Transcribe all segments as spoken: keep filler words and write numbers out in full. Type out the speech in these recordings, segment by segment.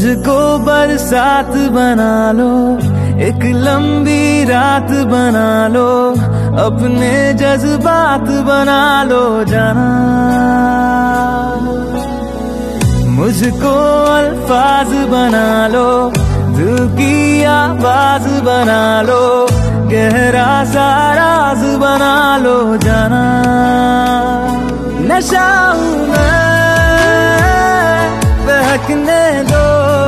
मुझको बरसात बना लो, एक लंबी रात बना लो, अपने जज्बात बना लो जाना। मुझको अल्फाज बना लो, दिल की आवाज बना लो, गहरा सा राज बना लो जाना। नशा हूँ मैं, बहकने दो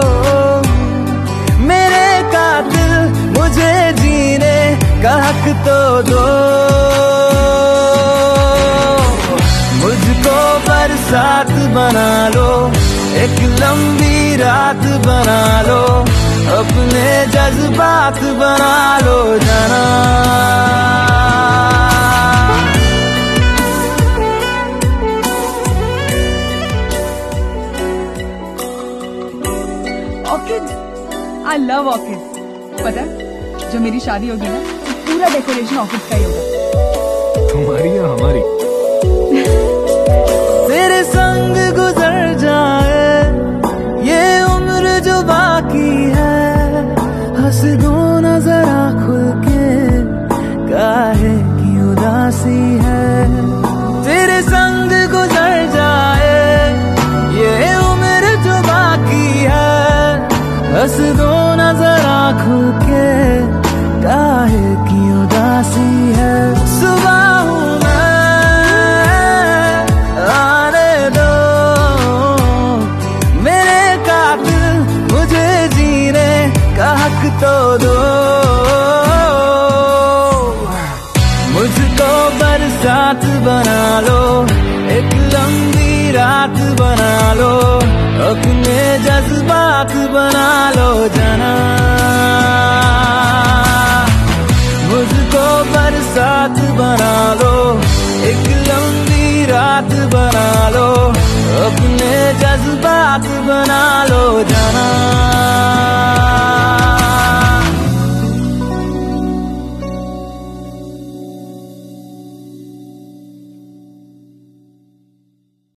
मेरे कातिल, मुझे जीने का हक तो दो। मुझको बरसात बना लो, एक लंबी रात बना लो, अपने जज्बात बना लो जाना। Orchid, I love orchid. पता है जो मेरी शादी होगी ना, तो पूरा डेकोरेशन ऑर्किड का ही होगा। तुम्हारी या हमारी? तेरे संग गुजर जाए ये उम्र जो बाकी है, हंस दो ना जरा खुल के, काहे की उदासी है। तेरे संग गुजर जाए ये उम्र जो बाकी है, हंस दो ना जरा खुल के, काहे की उदासी है। सुबह हूँ मैं, आने दो मेरे कातिल, मुझे जीने का हक तो दो। मुझको बरसात बना लो, एक लंबी रात बना लो, अपने जज्बात बना लो जाना। मुझको बरसात बना लो, एक लंबी रात बना लो, अपने जज्बात बना लो जाना।